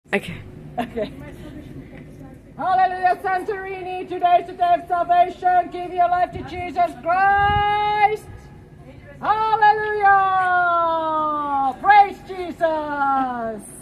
Okay. Okay. Hallelujah, Santorini. Today is the day of salvation. Give your life to Jesus Christ. Hallelujah. Praise Jesus.